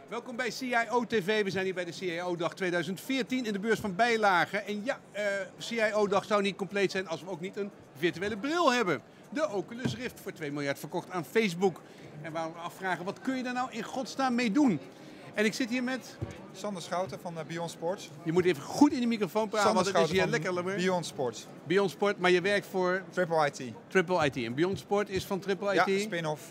Welkom bij CIO TV. We zijn hier bij de CIO-dag 2014 in de beurs van Bijlage. En ja, CIO-dag zou niet compleet zijn als we ook niet een virtuele bril hebben. De Oculus Rift voor 2 miljard verkocht aan Facebook. En waar we afvragen, wat kun je daar nou in godsnaam mee doen? En ik zit hier met... Sander Schouten van Beyond Sports. Je moet even goed in de microfoon praten, want het is hier lekker langer. Beyond Sports. Beyond Sport, maar je werkt voor... Triple IT. Triple IT. En Beyond Sport is van Triple IT? Ja, een spin-off.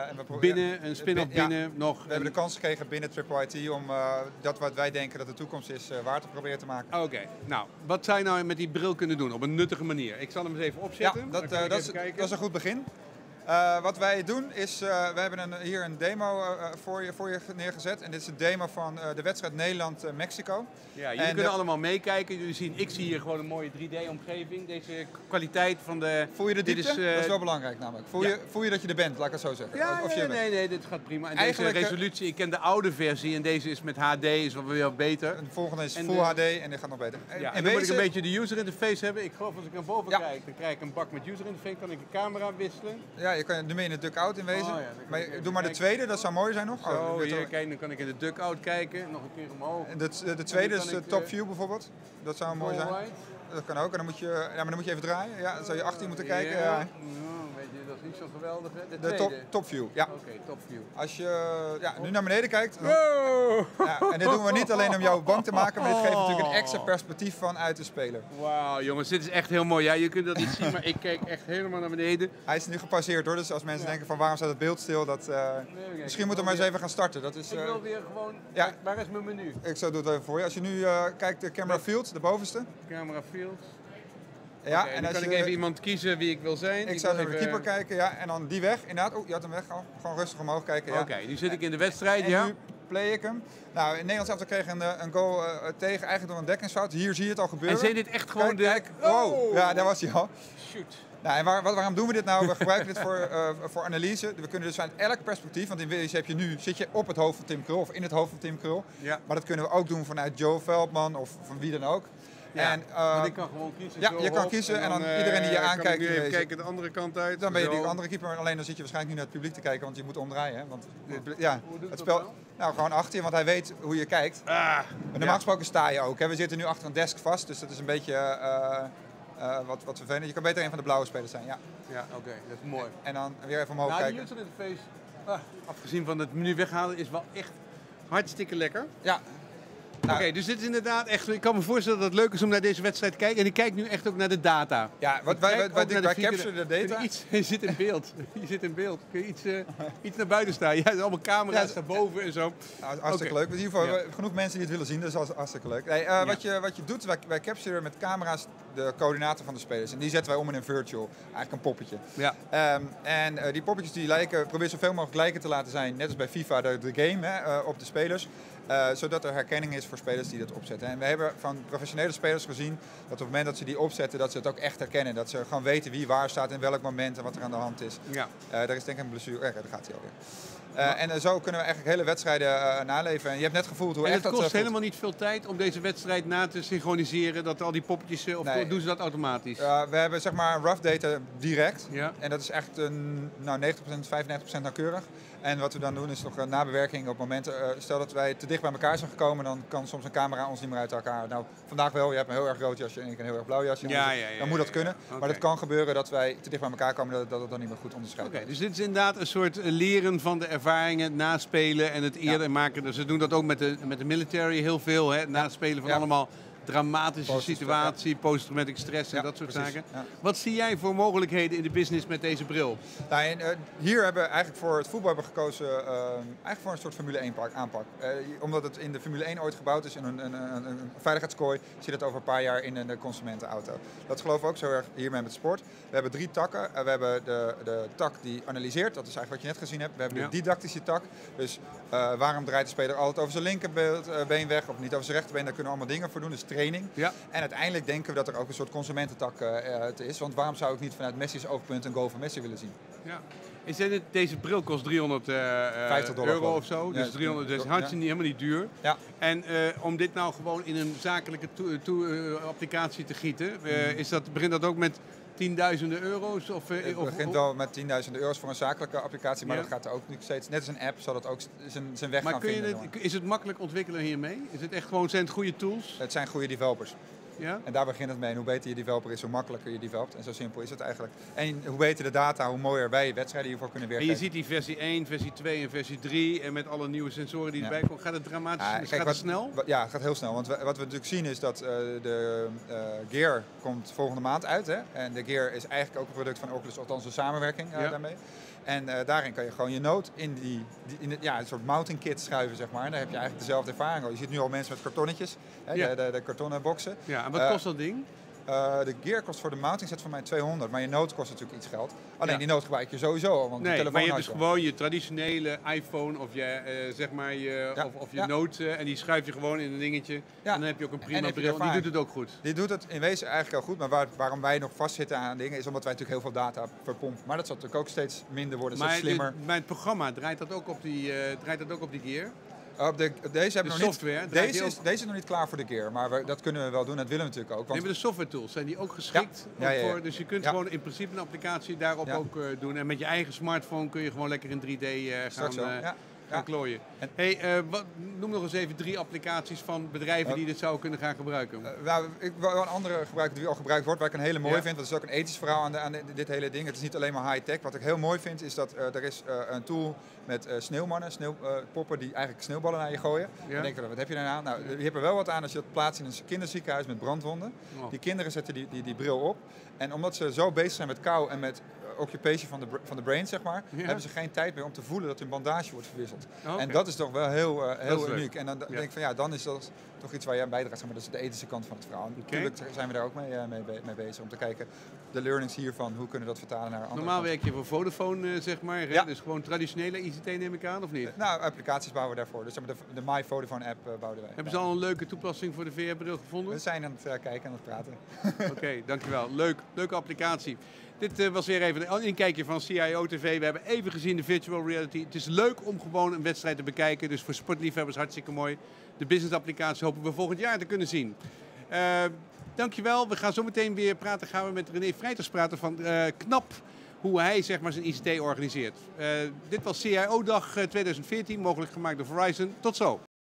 Een spin-off binnen nog... We hebben de kans gekregen binnen Triple IT om dat wat wij denken dat de toekomst is, waar te proberen te maken. Oké. Nou, wat zou je nou met die bril kunnen doen op een nuttige manier? Ik zal hem eens even opzetten. Ja, dat is een goed begin. Wat wij doen is, we hebben hier een demo voor je neergezet. En dit is een demo van de wedstrijd Nederland-Mexico. Ja, jullie kunnen allemaal meekijken. Jullie zien, ik zie hier gewoon een mooie 3D-omgeving. Deze kwaliteit van de... Voel je de diepte? Dat is wel belangrijk namelijk. Voel je dat je er bent, laat ik het zo zeggen? Ja, nee, dit gaat prima. En deze resolutie, ik ken de oude versie en deze is met HD, is wel weer beter. En de volgende is Full HD en dit gaat nog beter. Ja, en dan moet ik een beetje de user interface hebben. Ik geloof als ik naar boven kijk, dan krijg ik een bak met user interface. Kan ik de camera wisselen? Ja, je kan ermee in de duck-out in wezen. Maar doe maar de tweede, dat zou mooi zijn nog. Zo, hier, kijk, dan kan ik in de duck-out kijken. Nog een keer omhoog. De tweede is top view bijvoorbeeld. Dat zou mooi zijn. Dat kan ook. En dan moet je, maar dan moet je even draaien. Ja, dan zou je 18 moeten kijken. Ja. Weet je, dat is niet zo geweldig. Hè? De top view, ja. Oké, top view. Als je nu naar beneden kijkt. En dit doen we niet alleen om jou bang te maken, maar dit geeft natuurlijk een extra perspectief van uit de speler. Wauw, jongens, dit is echt heel mooi. Ja, je kunt dat niet zien, maar ik kijk echt helemaal naar beneden. Hij is nu gepasseerd hoor, dus als mensen denken van waarom staat het beeld stil, misschien moeten we maar eens even gaan starten. Dat is, ik wil weer gewoon, waar is mijn menu? Ik zou het even voor je. Als je nu kijkt, de camera field, de bovenste. Camera field. Ja, en dan kan ik even iemand kiezen wie ik wil zijn. Ik zou even de keeper kijken, ja, en dan die weg, inderdaad. Oh, je had hem weg al. Gewoon rustig omhoog kijken, ja. Oké, nu zit ik in de wedstrijd, en nu play ik hem. Nou, in Nederland zelfs kregen een goal tegen, eigenlijk door een dekkingsfout. Hier zie je het al gebeuren. En zijn dit echt gewoon kijk, wow, ja, daar was hij al. Shoot. Nou, en waarom doen we dit nou? We gebruiken dit voor analyse. We kunnen dus vanuit elk perspectief, want in wezen zit je op het hoofd van Tim Krul of in het hoofd van Tim Krul. Ja. Maar dat kunnen we ook doen vanuit Joe Veldman of van wie dan ook. Ja, want ik kan gewoon kiezen. Ja, je kan kiezen en dan iedereen die je aankijkt. Nu even kijken de andere kant uit. Dan ben je die andere keeper, alleen dan zit je waarschijnlijk nu naar het publiek te kijken, want je moet omdraaien. Hè? Want het spel. Nou, gewoon achter je, want hij weet hoe je kijkt. Normaal gesproken sta je ook. Hè? We zitten nu achter een desk vast, dus dat is een beetje wat vervelend. Je kan beter een van de blauwe spelers zijn. Ja, oké, dat is mooi. En dan weer even omhoog kijken. De user interface, afgezien van het menu weghalen, is wel echt hartstikke lekker. Ja. Oké, dus dit is inderdaad echt... Ik kan me voorstellen dat het leuk is om naar deze wedstrijd te kijken. En ik kijk nu echt ook naar de data. Ja, wij capturen de data. Je zit in beeld. Je zit in beeld. Kun je iets naar buiten staan? Ja, er zijn allemaal camera's daarboven en zo. Nou, hartstikke leuk. In ieder geval genoeg mensen die het willen zien, dus dat is hartstikke leuk. Nee, wat je doet, wij capturen met camera's de coördinaten van de spelers. En die zetten wij om in een virtual. Eigenlijk een poppetje. Ja. En die poppetjes die proberen zoveel mogelijk lijken te laten zijn, net als bij FIFA, de game, op de spelers. Zodat er herkenning is voor spelers die dat opzetten. En we hebben van professionele spelers gezien dat op het moment dat ze die opzetten, dat ze het ook echt herkennen. Dat ze gewoon weten wie waar staat, in welk moment en wat er aan de hand is. Ja. Er is denk ik een blessure. Daar gaat hij alweer. En zo kunnen we eigenlijk hele wedstrijden naleven. En je hebt net gevoeld hoe echt dat... Het kost helemaal niet veel tijd om deze wedstrijd na te synchroniseren, dat al die poppetjes, of doen ze dat automatisch? We hebben zeg maar rough data direct. Ja. En dat is echt 90%, 95% nauwkeurig. En wat we dan doen is nog nabewerking op momenten. Stel dat wij te dicht bij elkaar zijn gekomen, dan kan soms een camera ons niet meer uit elkaar. Nou, vandaag wel. Je hebt een heel erg rood jasje en ik een heel erg blauw jasje. Dan moet dat kunnen. Okay. Maar het kan gebeuren dat wij te dicht bij elkaar komen, dat het dan niet meer goed onderscheidt. Oké, dus dit is inderdaad een soort leren van de ervaringen, naspelen en het eerder maken. Dus ze doen dat ook met de military heel veel, hè? Naspelen van allemaal dramatische situatie, posttraumatic stress en dat soort zaken. Ja. Wat zie jij voor mogelijkheden in de business met deze bril? Nou, hier hebben we eigenlijk voor het voetbal gekozen eigenlijk voor een soort Formule 1 aanpak. Omdat het in de Formule 1 ooit gebouwd is in een veiligheidskooi, zit het over een paar jaar in een consumentenauto. Dat geloven we ook zo erg hiermee met sport. We hebben 3 takken. We hebben de tak die analyseert, dat is eigenlijk wat je net gezien hebt. We hebben de didactische tak. Dus waarom draait de speler altijd over zijn linkerbeen weg of niet over zijn rechterbeen? Daar kunnen we allemaal dingen voor doen. Dus training. Ja. En uiteindelijk denken we dat er ook een soort consumententak is. Want waarom zou ik niet vanuit Messi's oogpunt een goal van Messi willen zien? Ja. Deze bril kost $300 euro of zo. Dus, 300, dus helemaal niet duur. Ja. En om dit nou gewoon in een zakelijke applicatie te gieten, begint dat ook met tienduizenden euro's? Het begint wel met tienduizenden euro's voor een zakelijke applicatie, maar dat gaat er ook nu steeds, net als een app, zal dat ook zijn weg gaan vinden. Is het makkelijk ontwikkelen hiermee? Is het echt gewoon, zijn het goede tools? Het zijn goede developers. Ja? En daar begint het mee. En hoe beter je developer is, hoe makkelijker je developt. En zo simpel is het eigenlijk. En hoe beter de data, hoe mooier wij wedstrijden hiervoor kunnen weergeven. En je ziet die versie 1, versie 2 en versie 3 en met alle nieuwe sensoren die erbij komen. Gaat het dramatisch? Gaat het snel? Ja, het gaat heel snel. Want wat we natuurlijk zien is dat de Gear komt volgende maand uit. Hè? En de Gear is eigenlijk ook een product van Oculus, althans een samenwerking daarmee. En daarin kan je gewoon je Node in een soort mounting kit schuiven, zeg maar. En daar heb je eigenlijk dezelfde ervaring. Je ziet nu al mensen met kartonnetjes, de kartonnen boxen. Ja, en wat kost dat ding? De Gear kost voor de mounting set van mij 200, maar je Node kost natuurlijk iets geld. Alleen die Node gebruik je sowieso al, want de telefoon maar je hebt dus gewoon je traditionele iPhone of je, je Node en die schuif je gewoon in een dingetje. En dan heb je ook een prima bril. Die doet het ook goed. Die doet het in wezen eigenlijk heel goed, maar waarom wij nog vastzitten aan dingen is omdat wij natuurlijk heel veel data verpompen. Maar dat zal natuurlijk ook steeds minder worden, steeds slimmer. Maar het programma, draait dat ook op die Gear? Deze hebben de software. Deze is nog niet klaar voor de Gear, maar dat kunnen we wel doen. Dat willen we natuurlijk ook. Want de software tools, zijn die ook geschikt? Voor, dus je kunt gewoon in principe een applicatie daarop ook doen. En met je eigen smartphone kun je gewoon lekker in 3D gaan klooien. Noem nog eens even 3 applicaties van bedrijven die dit zouden kunnen gaan gebruiken. Ik wil een andere gebruiken die al gebruikt wordt, waar ik een hele mooi vind. Dat is ook een ethisch verhaal aan dit hele ding. Het is niet alleen maar high-tech. Wat ik heel mooi vind is dat er is een tool met sneeuwmannen, sneeuwpoppen die eigenlijk sneeuwballen naar je gooien. Ja. Dan denk je, wat heb je daar aan? Nou, je hebt er wel wat aan als je dat plaatst in een kinderziekenhuis met brandwonden. Oh. Die kinderen zetten die bril op. En omdat ze zo bezig zijn met kou en met occupation van de brain, zeg maar, hebben ze geen tijd meer om te voelen dat hun bandage wordt verwisseld. Oh, okay. En dat is toch wel heel uniek. En dan denk ik van dan is dat toch iets waar je aan bijdraagt. Zeg maar, dat is de ethische kant van het verhaal. En natuurlijk zijn we daar ook mee bezig om te kijken, de learnings hiervan, hoe kunnen we dat vertalen naar andere Normaal werk je voor Vodafone, zeg maar. Ja. Dus gewoon traditionele ICT neem ik aan, of niet? Applicaties bouwen we daarvoor. Dus de My Vodafone app bouwden wij. Hebben ze al een leuke toepassing voor de VR-bril gevonden? We zijn aan het kijken en aan het praten. Oké, dankjewel. Leuke applicatie. Dit was weer even een inkijkje van CIO TV. We hebben even gezien de virtual reality. Het is leuk om gewoon een wedstrijd te bekijken. Dus voor sportliefhebbers hartstikke mooi. De business applicatie hopen we volgend jaar te kunnen zien. Dankjewel. We gaan zo meteen weer praten. Gaan we met René Vrijters praten van KNAP. Hoe hij zeg maar zijn ICT organiseert. Dit was CIO-dag 2014. Mogelijk gemaakt door Verizon. Tot zo.